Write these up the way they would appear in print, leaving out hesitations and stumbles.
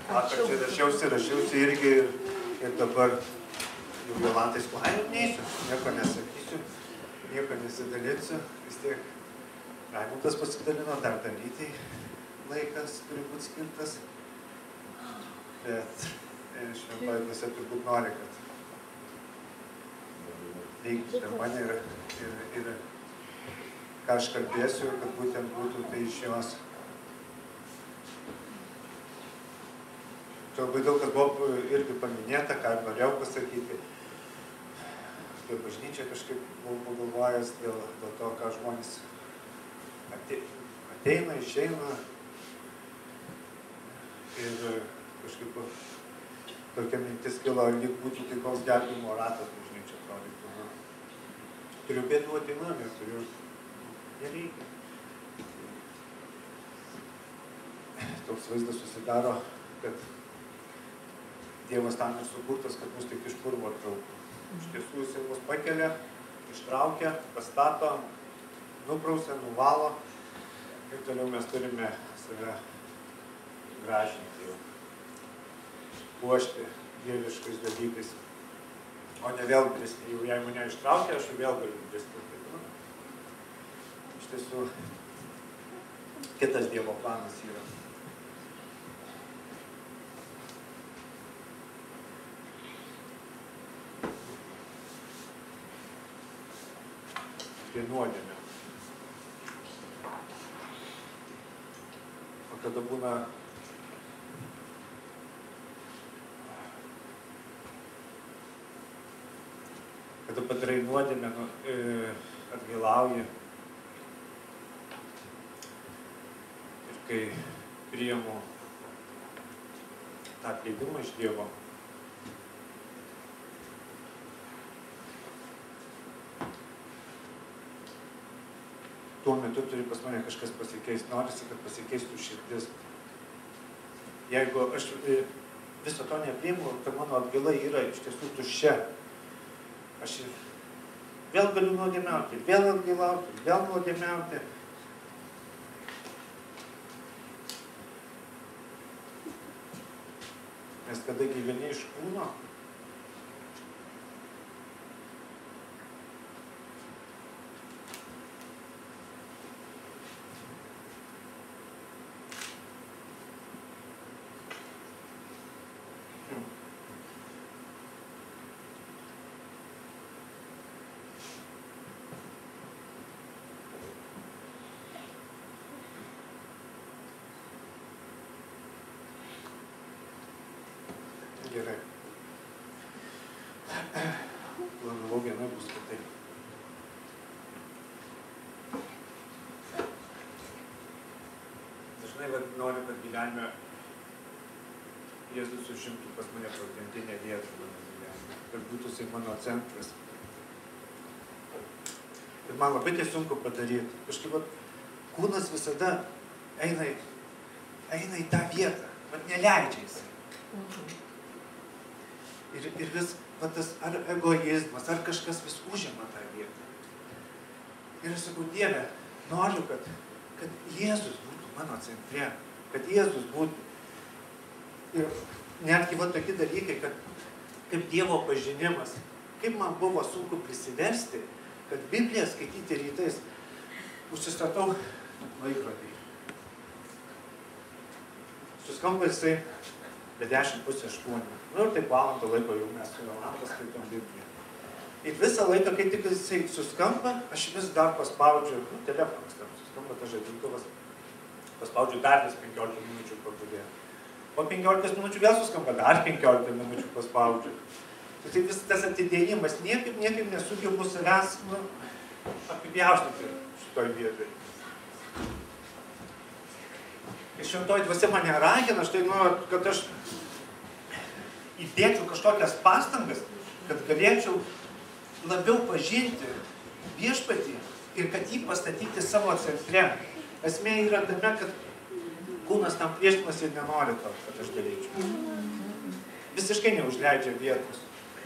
Vakar čia rašiausi irgi ir dabar jau Jolantai sklaidžiu neįsiu, nieko nesakysiu, nieko nesidalinsiu, vis tiek Raimundas pasidalino, dar dalytai laikas turi būti skirtas, bet šventoji dvasia turbūt nori, kad veikti per mane ir ką aš kalbėsiu, kad būtent būtų tai iš jos. Čia labai daug kas buvo irgi paminėta, ką norėjau pasakyti. Apie bažnyčią kažkaip buvau pagalvojęs dėl to, ką žmonės ateina, išeina. Ir kažkaip tokia mintis kilo, lyg būtų tai koks gelbėjimo ratas bažnyčia atrodytų. Turiu bėdų ateimam ir turiu nereikia. Toks vaizdas susidaro, kad Dievas tam ir sukurtas, kad mus tik iš purvo attrauktų. Iš tiesų jis mus pakelia, ištraukia, pastato, nuprausia, nuvalo ir toliau mes turime save gražinti jau, puošti dieviškais dalykais, o ne vėl bristi. Jau jei mane ištraukia, aš vėl galiu bristi. Iš tiesų, kitas Dievo planas yra. Apie nuodėmę. O kada būna kada padarai nuodėmę, atgailauji ir kai priimu tą atleidimą iš Dievo, tuo metu turi pas mane kažkas pasikeisti. Norisi, kad pasikeistų širdis. Jeigu aš viso to nepriimu, kad mano atgaila yra iš tiesų tuščia, aš vėl galiu nuodėmiauti, vėl atgailauti, vėl nuodėmiauti. Nes kada gyveni iš kūno, gerai. Planavau vienai bus kitaip. Dažnai noriu, kad gyvenime Jėzus užimtų pas mane pagrindinę vietą mano gyvenime, kad būtų jisai mano centras. Ir man labai tai sunku padaryti. Kažkaip kūnas visada eina į tą vietą, bet neleidžia jisai. Ir vis, tas ar egoizmas, ar kažkas vis užima tą vietą. Ir aš sakau, Dieve, noriu, kad Jėzus būtų mano centre, kad Jėzus būtų. Ir netgi tokie dalykai, kaip Dievo pažinimas, kaip man buvo sunku prisiversti, kad Bibliją skaityti rytais, užsistatau laikrodį. Suskamba jisai be 10:08. Ir taip valandą laiko jau mes su Jolanta skaitom Bibliją. Ir visą laiką, kai tik jisai suskamba, aš vis dar paspaudžiu, telefonas tam suskamba, tas žadintuvas, paspaudžiu dar vis 15 minučių pabudėję. Po 15 minučių vėl suskamba, dar 15 minučių paspaudžiu. Tai vis tas atidėjimas, niekaip nesugebu savęs apipjaustyti šitoj vietoj. Ir šventoji dvasia mane ragina, aš tai noriu, kad aš įdėčiau kažkokias pastangas, kad galėčiau labiau pažinti viešpatį ir kad jį pastatyti savo centre. Esmė yra tame, kad kūnas tam priešinasi ir nenori to, kad aš galėčiau. Visiškai neužleidžia vietos.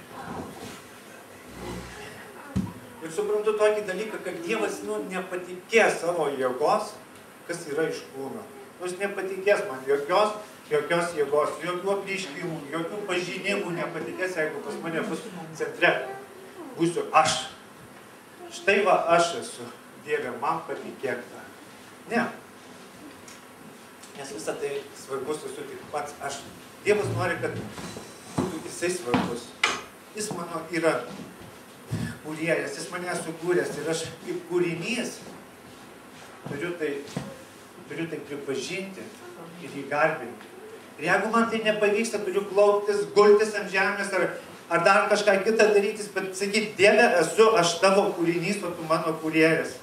Ir suprantu tokį dalyką, kad Dievas nepatikė savo jėgos, kas yra iš kūno. Jūs nepatikės man jokios jėgos, jokių apreiškimų, jokių pažinimų nepatikės, jeigu pas mane bus centre. Būsiu aš. Štai va aš esu. Dieve, man patikėk tą. Ne. Nes visą tai svarbus esu tik pats aš. Dievas nori, kad būtų jisai svarbus. Jis mano yra kūrėjas, jis mane sukūręs ir aš kaip kūrinys turiu tai pripažinti ir jį garbinti. Ir jeigu man tai nepavyksta, turiu klauptis, gultis ant žemės ar dar kažką kitą darytis, bet sakyti, Dieve, esu aš tavo kūrinys, o tu mano kūrėjas.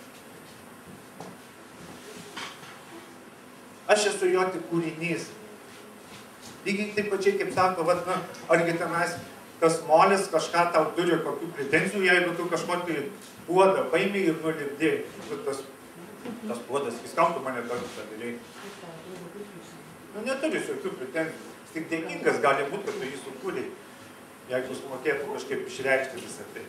Aš esu jo tik kūrinys. Lygiai taip pačiai, kaip sako, argi tenais tas molis kažką tau turi kokių pretenzijų, jeigu tu kažkokį puodą paimi ir nulipdėjai. Tas puodas, viskam tu mane tokį padarėjai. Neturi jokių pretenzijų. Jis tik dėkingas gali būti, kad tu jį sukūrei, jeigu jis mokėtų kažkaip išreikšti visą tai.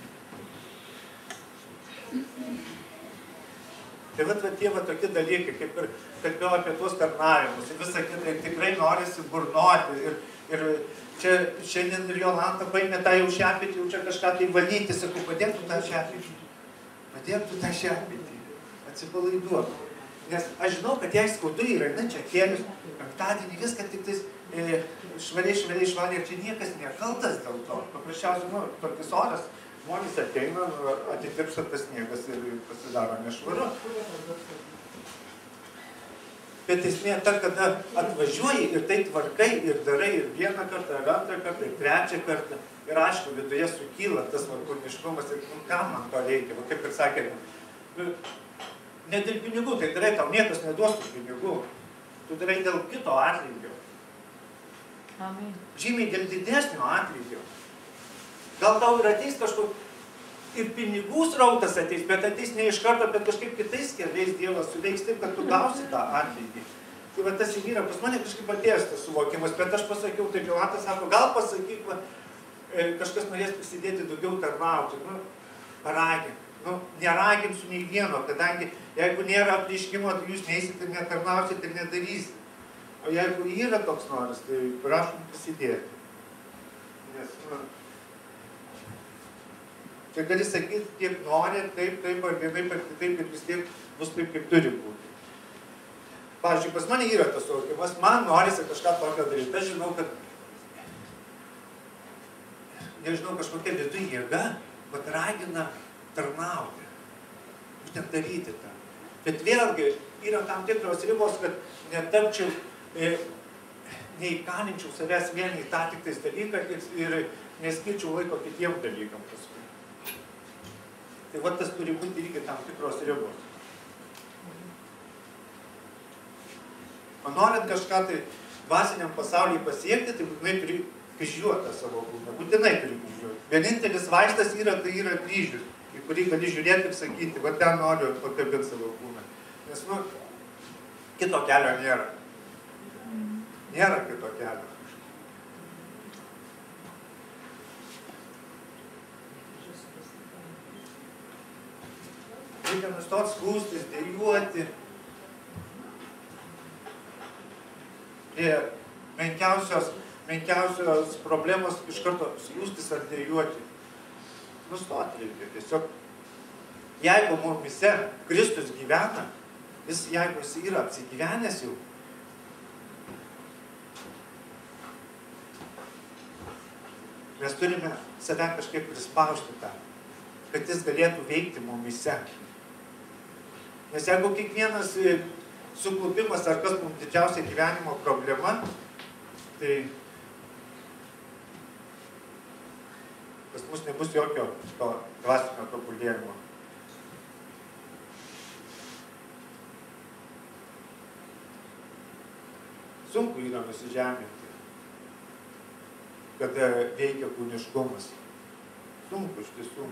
Tai tie tokie dalykai, kaip ir kalbėjau apie tuos tarnavimus ir visą kitą, ir tikrai norisi burnoti. Ir čia šiandien ir Jolanta paėmė tą jau šepetį, jau čia kažką tai valyti, sakau, padėk tu tą šepetį. Padėk tu tą šepetį. Atsipalaiduok. Nes aš žinau, kad jai skaudu yra, čia kėlius, penktadienį viską tik tais švariai, ir čia niekas nekaltas dėl to. Paprasčiausiai, tokis oras, žmonės ateina, atitirpsta tas sniegas ir pasidaro nešvaru. Bet esmė ta, kada atvažiuoji ir tai tvarkai ir darai ir vieną kartą, ir antrą kartą, ir trečią kartą. Ir aišku, viduje sukyla tas kūniškumas ir kam man to reikia. Kaip ir sakė, ne dėl pinigų, tai darai, tau niekas neduos tų pinigų. Tu darai dėl kito atlygio. Amen. Žymiai dėl didesnio atlygio. Gal tau ir ateis kažkokiu ir pinigų srautas ateis, bet ateis ne iš karto, bet kažkaip kitais keliais Dievas suveiks taip, kad tu gausi tą atlygį. Tai va tas ir yra, pas mane kažkaip atėjęs tas suvokimas, bet aš pasakiau, taip Jolantas sako, gal pasakyk, kažkas norės prisidėti daugiau tarnauti, paragink. Neraginsiu nei vieno, kadangi jeigu nėra apreiškimo, tai jūs neįsit ir netarnausit ir nedarysit. O jeigu yra toks noras, tai prašom prisidėti. Nes, čia gali sakyti, kiek nori, taip, ar vienaip, ar kitaip, ir vis tiek bus taip, kaip turi būti. Pavyzdžiui, pas mane yra tas suvokimas, man norisi kažką tokio daryti. Aš žinau, kad, nežinau, kažkokia viduje jėga, bet ragina tarnauti, būtent daryti tą. Bet vėlgi yra tam tikros ribos, kad netapčiau, neįkalinčiau savęs vien į tą tik tais dalyką ir neskirčiau laiko kitiem dalykam paskui. Tai va tas turi būti irgi tam tikros ribos. O norint kažką tai dvasiniam pasaulyje pasiekti, tai būtinai turi kryžiuoti savo kūną. Būtinai turi kryžiuoti. Vienintelis vaistas yra, tai yra kryžius, į kurį gali žiūrėti ir sakyti, va ten noriu pakabinti savo kūną. Nes, kito kelio nėra. Nėra kito kelio. Reikia nustoti skųstis, dejuoti. Prie menkiausios problemos iš karto skųstis ar dejuoti. Nustoti reikia. Tiesiog, jeigu mumise Kristus gyvena, jeigu jis yra apsigyvenęs jau, mes turime save kažkaip prispausti tą, kad jis galėtų veikti mumise. Nes jeigu kiekvienas suklupimas ar kas mums didžiausia gyvenimo problema, tai pas mus nebus jokio to dvasinio tobulėjimo. Sunku yra nusižeminti, kada veikia kūniškumas. Sunku iš tiesų.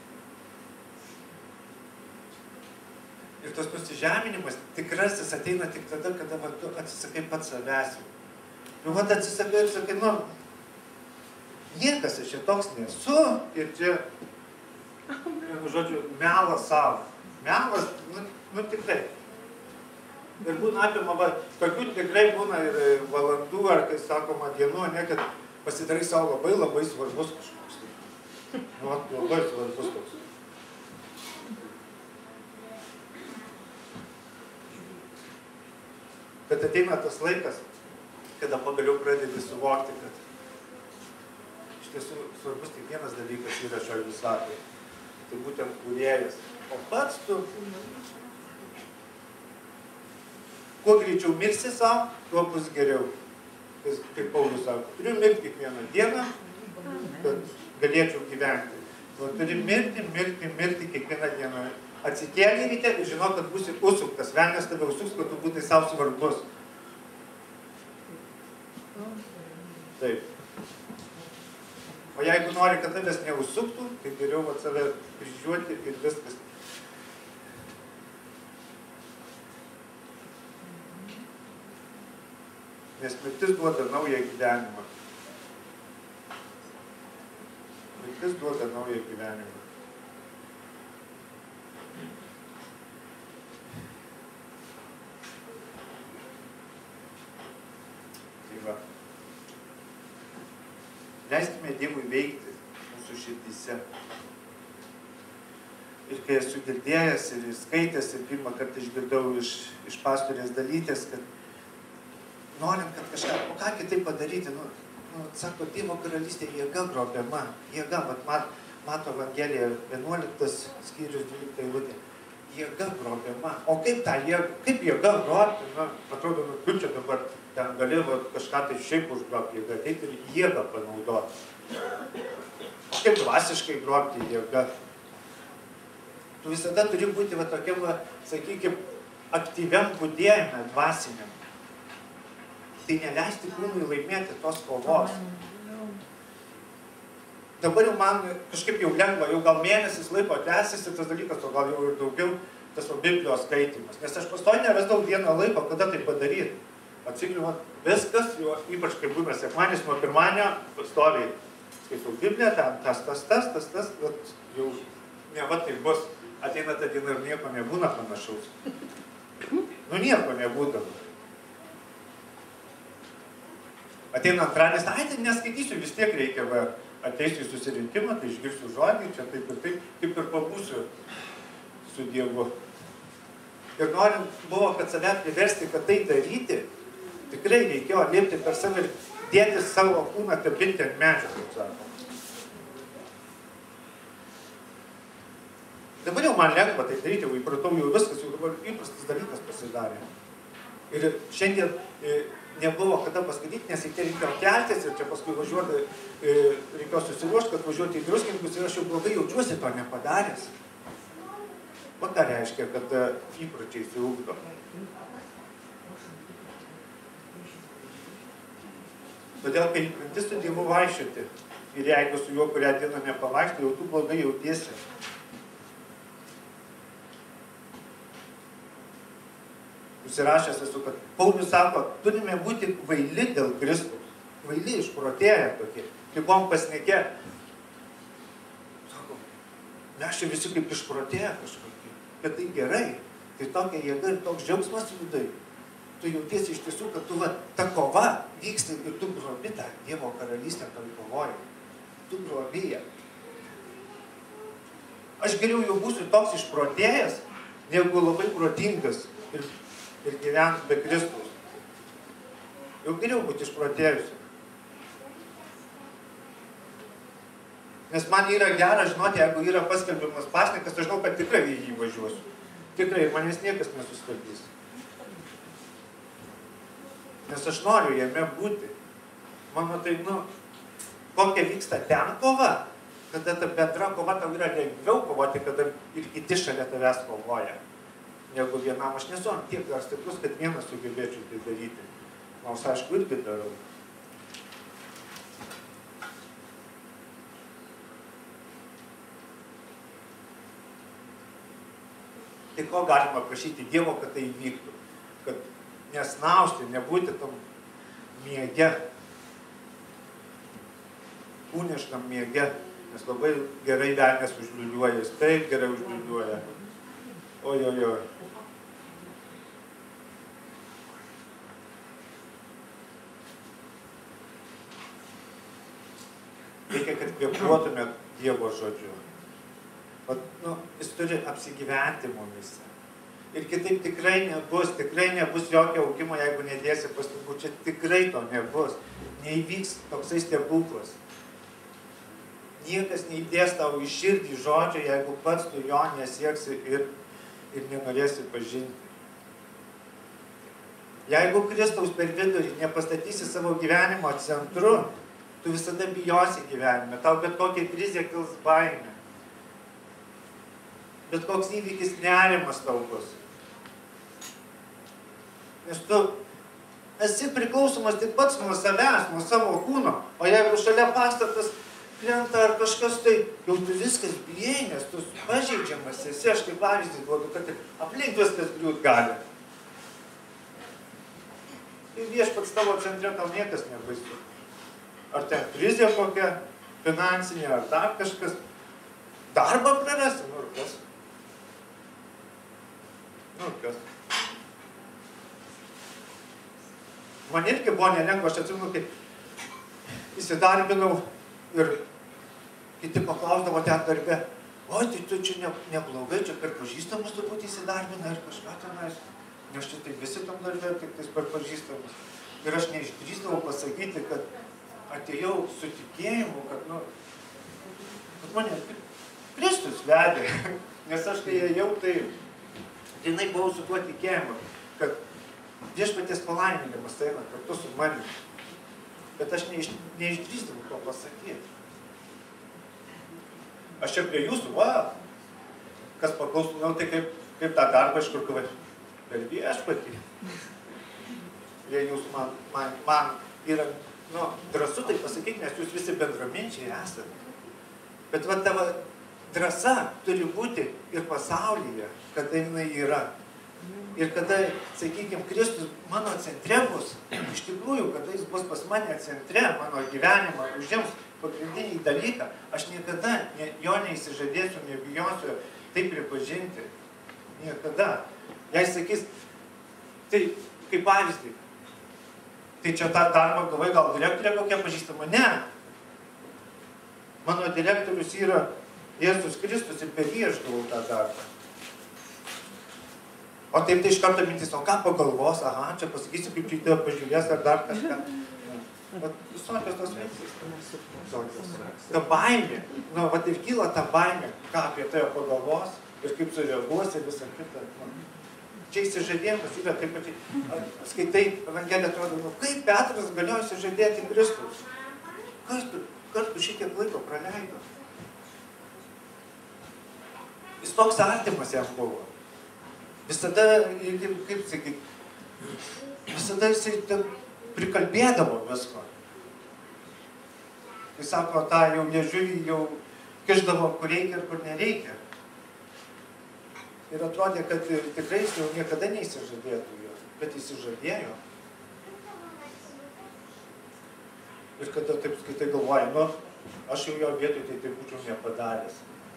Ir tas nusižeminimas tikrasis ateina tik tada, kada tu atsisakai pats savęs. Nu, atsisakai ir sakai, niekas aš čia toks nesu ir čia, žodžiu, melas savo. Melas, tikrai. Ir būna apima, tokių tikrai būna ir valandų, ar kai sakoma dienų, ne, kad pasidarai savo labai labai svarbus kažkoks. Nu, labai svarbus toks. Bet ateina tas laikas, kada pagaliau pradedi suvokti, kad iš tiesų svarbus tik vienas dalykas yra šioje visatoje. Tai būtent kūrėjas. O pats tu, kuo greičiau mirsi savo, tuo bus geriau. Kaip Paulius sako, turiu mirti kiekvieną dieną, kad galėčiau gyventi. O turi mirti kiekvieną dieną. Atsikėlė ryte ir žinok, kad būsi užsuktas. Velnias tave užsuks, kad tu būtai savo svarbus. Taip. O jeigu nori, kad tavęs neužsuktų, tai geriau save kryžiuoti ir viskas. Nes mirtis duoda naują gyvenimą. Mirtis duoda naują gyvenimą. Tai va. Leiskime Dievui veikti mūsų širdyse. Ir kai esu girdėjęs ir skaitęs, ir pirmą kartą išgirdau iš pastorės Dalytės, kad norim, kad kažką, o ką kitaip padaryti, sako, Dievo karalystė jėga grobiama, jėga, mato Evangelija 11 skyrius 12 eilutė, jėga grobiama. O kaip tą jėgą, kaip jėga grobti, atrodo, tu čia dabar ten gali kažką tai šiaip užgrobti jėgą, taip ir jėgą panaudoti. O kaip dvasiškai grobti jėgą? Tu visada turi būti tokiam, sakykime, aktyviam budėjime dvasiniam. Tai neleisti kūnui laimėti tos kovos. Dabar jau man kažkaip jau lengva, jau gal mėnesis laiko tęsiasi tas dalykas, o gal jau ir daugiau tas Biblijos skaitimas. Nes aš pastoju nerasdavau vieną laiko, kada tai padaryti. Atsikliu, viskas, ypač kai būna sekmadienis nuo pirmadienio, pastoviai skaitau Bibliją, tas, jau ne va tai bus, ateina ta diena ir nieko nebūna panašaus. Nieko nebūdavo. Ateina antradienis, tai neskaitysiu, vis tiek reikia, ateisiu į susirinkimą, tai išgirsiu žodį, čia taip ir taip, kaip ir pabūsiu su Dievu. Ir norint buvo, kad save priversti, kad tai daryti, tikrai reikėjo liepti per save ir dėti savo kūną, kabinti ant medžio, kaip sako. Dabar jau man lengva tai daryti, jau įpratau jau viskas, jau dabar įprastas dalykas pasidarė. Ir šiandien nebuvo kada paskaityti, nes reikėjo keltis ir čia paskui važiuoti, reikėjo susiruošti, kad važiuoti į Druskininkus ir aš jau blogai jaučiuosi to nepadaręs. O ką reiškia, kad įpročiai įsiugdo? Todėl, kai įpranti su Dievu vaikščioti ir jeigu su juo kurią dieną nepavaikštai, jau tu blogai jautiesi. Užsirašęs esu, kad Paulius sako, turime būti kvaili dėl Kristaus. Kvaili, išprotėję tokie. Kai buvom pasnikę, sako, mes čia visi kaip išprotėję kažkokie. Bet tai gerai, tai tokia jėga ir toks džiaugsmas vidai. Tu jautiesi iš tiesų, kad tu ta kova vyksta ir tu grobi tą Dievo karalystę toj kovoji. Tu grobi ją. Aš geriau jau būsiu toks išprotėjęs, negu labai protingas ir gyventi be Kristaus. Jau geriau būti išprotėjusiu. Nes man yra gera žinoti, jeigu yra paskelbiamas pasnikas, aš žinau, kad tikrai į jį važiuosiu. Tikrai, ir manęs niekas nesustabdys. Nes aš noriu jame būti. Mano tai, kokia vyksta ten kova, kada ta bendra kova tau yra lengviau kovoti, kada ir kiti šalia tavęs kovoja. Negu vienam aš nesu ant tiek dar stiprus, kad vienas sugebėčiau tai daryti. Nors aišku irgi darau. Tai ko galima prašyti Dievo, kad tai įvyktų? Kad nesnausti, nebūti tam miege, kūniškam miege, nes labai gerai velnias užliuliuoja, jis taip gerai užliuliuoja. Oi. kad kvėpuotume Dievo žodžiu. Vat, jis turi apsigyventi mumise. Ir kitaip tikrai nebus jokio augimo, jeigu nedėsi pastangų. Čia tikrai to nebus. Neįvyks toksai stebuklas. Niekas neįdės tau į širdį žodžio, jeigu pats tu jo nesieksi ir nenorėsi pažinti. Jeigu Kristaus per vidurį nepastatysi savo gyvenimo centru, tu visada bijosi gyvenime. Tau bet kokia krizė kils baimė. Bet koks įvykis nerimas tau bus. Nes tu esi priklausomas tik pats nuo savęs, nuo savo kūno. O jeigu šalia pastatas krenta ar kažkas, tai jau tu viskas bijai, nes tu pažeidžiamas esi. Aš kaip pavyzdį duodu, kad aplink viskas griūt gali. Ir viešpats tavo centre tau niekas nebaisu. Ar ten krizė kokia, finansinė, ar dar kažkas. Darbą prarasi, nu ir kas. Man irgi buvo nelengva, aš atsimenu, kai įsidarbinau ir kiti paklausdavo ten darbe, oi, tai tu čia neblogai, čia per pažįstamus turbūt įsidarbina ir kažką tenais. Nes čia tai visi tam darbe, tik tais per pažįstamus. Ir aš neišdrįsdavau pasakyti, kad atėjau su tikėjimu, kad mane Kristus vedė. Nes aš kai ėjau, tai jinai buvau su tuo tikėjimu, kad viešpaties palaiminimas eina kartu su manimi. Bet aš neišdrįsdavau to pasakyti. Aš čia prie jūsų, kas paklaustų, tai kaip tą darbą iš kur kavai. Per viešpatį. Prie jūsų man yra, drąsu tai pasakyti, nes jūs visi bendraminčiai esate. Bet va tavo drąsa turi būti ir pasaulyje, kada jinai yra. Ir kada, sakykime, Kristus mano centre bus, iš tikrųjų, kada jis bus pas mane centre, mano gyvenimą, užims pagrindinį dalyką, aš niekada jo neįsižadėsiu, nebijosiu tai pripažinti. Niekada. Jei sakys, tai kaip pavyzdį, tai čia tą darbą gavai, gal direktorė kokia pažįstama? Ne. Mano direktorius yra Jėzus Kristus ir per jį aš gavau tą darbą. O taip tai iš karto mintis, o ką pagalvos, čia pasakysiu, kaip čia pažiūrės ar dar kažką. Visokios tos mintis. Ta baimė, ir kyla ta baimė, ką apie tai pagalvos ir kaip sureaguos ir visą kitą. Čia įsižadėjimas yra taip pačiai. Skaitai Evangeliją, atrodo, kaip Petras galėjo įsižadėti Kristus? Kartu šitiek laiko praleido. Jis toks artimas jam buvo. Visada, kaip sakyti, visada jisai prikalbėdavo visko. Kai sako, tą jau liežuvį jau kišdavo, kur reikia ir kur nereikia. Ir atrodė, kad tikrai jis jau niekada neįsižadėtų jo, bet įsižadėjo. Ir kada taip skaitai galvoja, aš jau jo vietoj tai taip būčiau nepadaręs.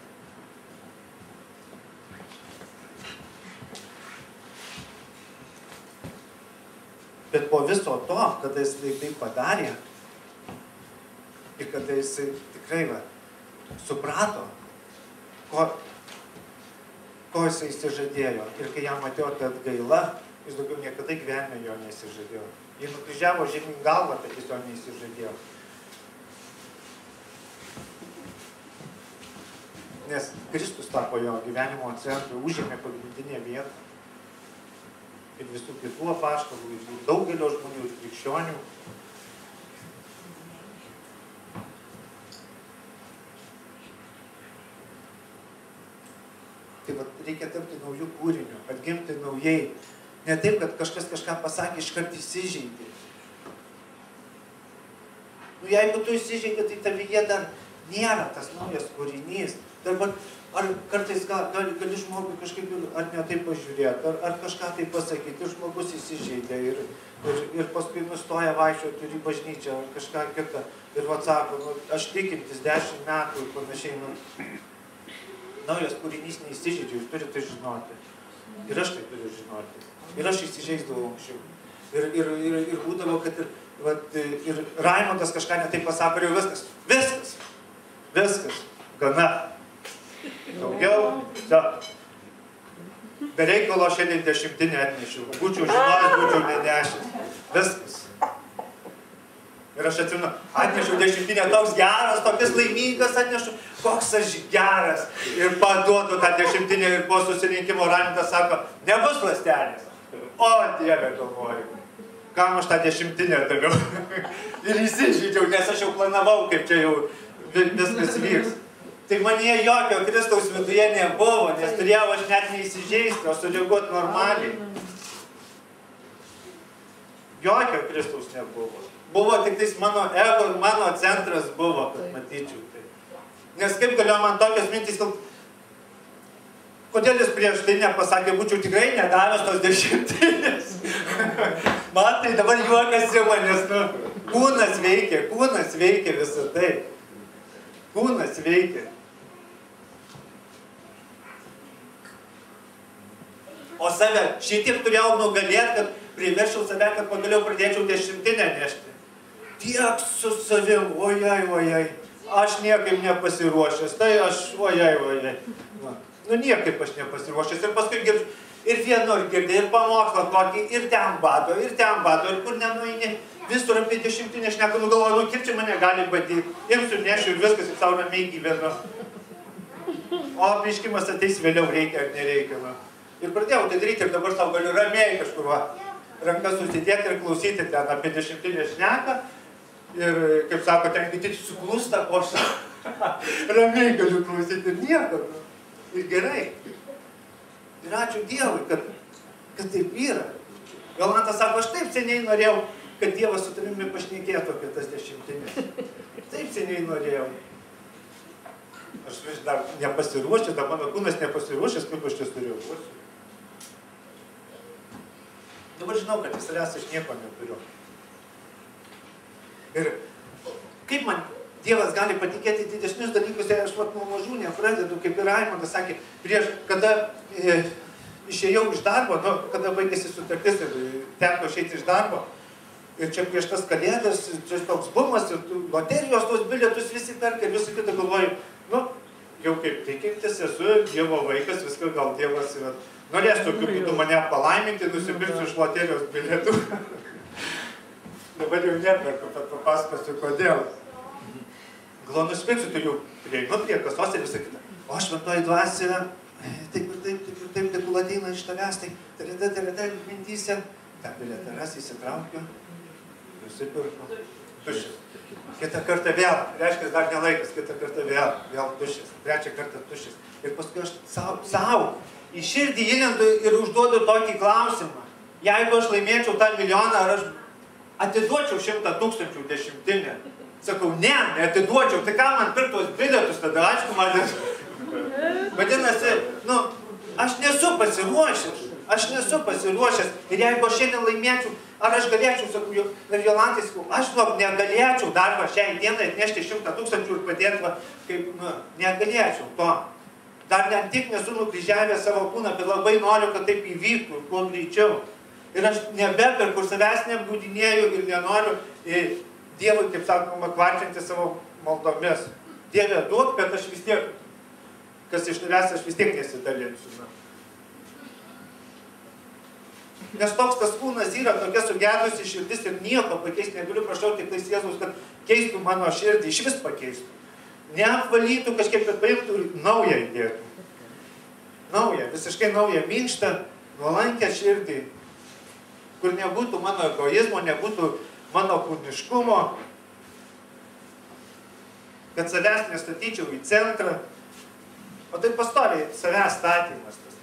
Bet po viso to, kada jis tai padarė ir kada jis tikrai suprato, ko jis įsižadėjo. Ir kai jam atėjo ta atgaila, jis daugiau niekada gyvenime jo neįsižadėjo. Jis nukryžiavo žemyn galvą, bet jis jo neįsižadėjo. Nes Kristus tapo jo gyvenimo centru, užėmė pagrindinę vietą. Ir visų kitų apaštalų, ir daugelio žmonių, ir krikščionių. Tai reikia tapti naujų kūrinių, atgimti naujai. Ne taip, kad kažkas kažką pasakė, iškart įsižeidė. Jeigu tu įsižeidė, tai tavyje dar nėra tas naujas kūrinys. Ar kartais gali žmogui kažkaip ar ne taip pažiūrėti, ar kažką taip pasakyti, ir žmogus įsižeidė ir paskui nustoja vaikščioti ir į bažnyčią, ar kažką kitą. Ir sako, aš tikintis 10 metų ir panašiai. Naujas kūrinys neįsižeidžia, jūs turite žinoti. Ir aš tai turiu žinoti. Ir aš įsižeisdavau anksčiau. Ir būdavo, kad ir Raimondas kažką ne taip pasako, ir jau viskas. Viskas. Gana. Daugiau. Be reikalo šiandien 10 atnešiau. Būčiau žinojęs, būčiau nenešęs. Viskas. Ir aš atsimenu, atnešiau 10, toks geras, tokias laimingas atnešu, koks aš geras. Ir paduodu tą 10 ir po susirinkimo Ramintas sako, nebus ląstelės. O, Dieve, galvoju, kam aš tą 10 daviau. Ir įsižydžiau, nes aš jau planavau, kaip čia jau viskas vyks. Tai manyje jokio Kristaus viduje nebuvo, nes turėjau aš net neįsižeisti, o sureaguoti normaliai. Jokio Kristaus nebuvo. Buvo tik tais mano ego ir mano centras buvo, kad matyčiau tai. Nes kaip galėjo man tokios mintys, kodėl jis prieš tai nepasakė, būčiau tikrai nedavęs tos 10. Man tai dabar juokas ima, nes kūnas veikia visą tai. Kūnas veikia. O save šitiek turėjau nugalėti, kad priverčiau save, kad pagaliau pradėčiau 10 nešti. Tiek su savim, ojai, aš niekaip nepasiruošęs, tai aš, ojai. Niekaip aš nepasiruošęs. Ir paskui girdžiu, ir vienur girdė, ir pamokslą kokį, ir ten bado, ir kur nenueini. Visur apie 10 šneka, galvoju, kaip čia mane gali badyti. Imsiu, nešiu ir viskas, ir savo ramiai gyvenu. O apreiškimas ateis vėliau, reikia ar nereikia. Ir pradėjau tai daryti ir dabar savo galiu ramiai kažkur rankas susidėti ir klausyti ten apie 10 šneka. Ir, kaip sako, ten kiti suklūsta, o aš ramiai galiu klausyti ir nieko. Ir gerai. Ir ačiū Dievui, kad taip yra. Jolantas sako, aš taip seniai norėjau, kad Dievas su tavimi pašnekėtų apie tas 10. Taip seniai norėjau. Aš vis dar nepasiruošęs, dar mano kūnas nepasiruošęs, kaip aš čia turėjau. Dabar žinau, kad iš savęs aš nieko neturiu. Ir kaip man Dievas gali patikėti didesnius dalykus, aš nuo mažų nepradedu, kaip ir Raimondas sakė, prieš kada išėjau iš darbo, kada baigėsi sutartis ir teko išeiti iš darbo, ir čia prieš tas kalėdas, čia toks bumas, ir loterijos tos bilietus visi perka, ir visi kitą galvoju, jau kaip tikintis esu, Dievo vaikas, viską gal Dievas yra, norės tokiu būdu mane palaiminti, nusipirksiu iš loterijos bilietų. Dabar jau neperku, bet papasakosiu kodėl. Galvoju, nusipirksiu, tai jau prieinu prie kasos ir visą kitą. O šventoji dvasia, taip, tegul ateina iš tavęs, tai mintyse, tą bilietą ras įsitraukiu, nusipirku, tuščias. Kitą kartą vėl, reiškia, dar nelaikas, kitą kartą vėl tuščias, trečią kartą tuščias. Ir paskui aš savo į širdį įlendu ir užduodu tokį klausimą. Jeigu aš laimėčiau tą milijoną, ar aš atiduočiau 100 000 10. Sakau, ne, atiduočiau, tai ką man pirktos bilietus tada, aišku, man. Vadinasi, aš nesu pasiruošęs. Ir jeigu aš šiandien laimėčiau, ar aš galėčiau, sakau, ir Jolantai, sakau, aš negalėčiau darbą šiai dienai atnešti 100 000 ir padėti, kaip, negalėčiau to. Dar net tik nesu nukryžiavęs savo kūną, bet labai noriu, kad taip įvyktų, kuo greičiau. Ir aš nebeperku, savęs neapgaudinėju ir nenoriu Dievui, kaip sakoma, kvarčinti savo maldomis. Dieve, duok, bet aš vis tiek, kas iš tavęs, aš vis tiek nesidalinsiu. Nes toks tas kūnas yra, tokia sugedusi širdis ir nieko pakeisti negaliu, prašau tik tais Jėzus, kad keistų mano širdį, iš vis pakeistų. Neapvalytų kažkiek, bet paimtų ir naują įdėtų. Naują, visiškai naują, minkštą, nuolankę širdį, kur nebūtų mano egoizmo, nebūtų mano kūniškumo, kad savęs nestatyčiau į centrą, o tai pastoviai savęs statymas tas.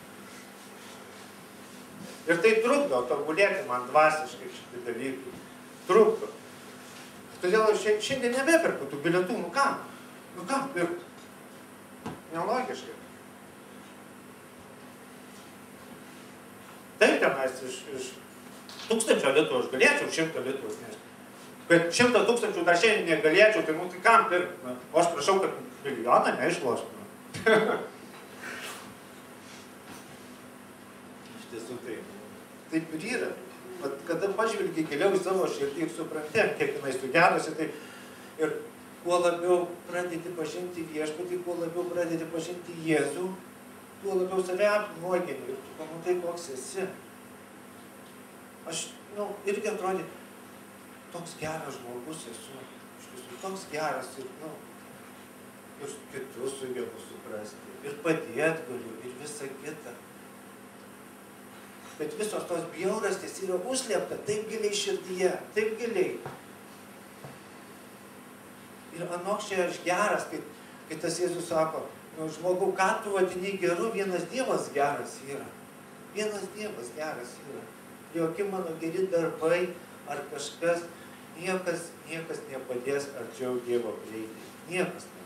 Ir tai trukdo tobulėti man dvasiškai šitį dalykų. Trukdo. Todėl aš šiandien nebeperku tų bilietų, kam pirkti? Nelogiškai. Taip tenais iš 1000 litų aš galėčiau 100 litų atnešti. Bet 100 000 dar šiandien negalėčiau, tai kam pirkti? O aš prašau, kad milijoną neišloštų. Iš tiesų taip ir yra. Kada pažvelgi giliau į savo širdį ir supranti, kiek jinai sugedusi, tai ir kuo labiau pradedi pažinti viešpatį, kuo labiau pradedi pažinti Jėzų, tuo labiau save apnuogini ir tu pamatai, koks esi. Aš, irgi atrodė, toks geras žmogus esu, iš tiesų, toks geras ir, ir kitus sugebu suprasti, ir padėt galiu, ir visa kita. Bet visos tos bjaurastys yra užslėpta taip giliai širdyje, taip giliai. Ir anoks čia aš geras, kai tas Jėzus sako, žmogau, ką tu vadini geru, vienas Dievas geras yra. Vienas Dievas geras yra. Jokie mano geri darbai ar kažkas, niekas nepadės arčiau Dievo prieiti. Niekas ne.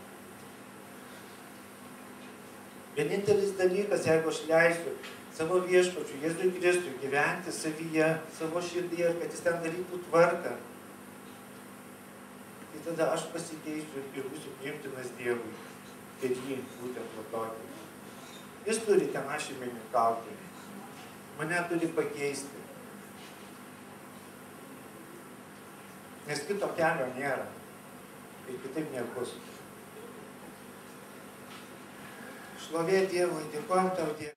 Vienintelis dalykas, jeigu aš leisiu savo viešpačiu, Jėzui Kristui gyventi savyje, savo širdyje, kad jis ten darytų tvarką, tai tada aš pasikeisiu ir būsiu priimtinas Dievui, ir jį būtent tokį. Jis turi ten šeimininkauti, mane turi pakeisti. Nes kito kelio nėra, ir kitaip nebus. Šlovė Dievui, dėkojam tau Dievui.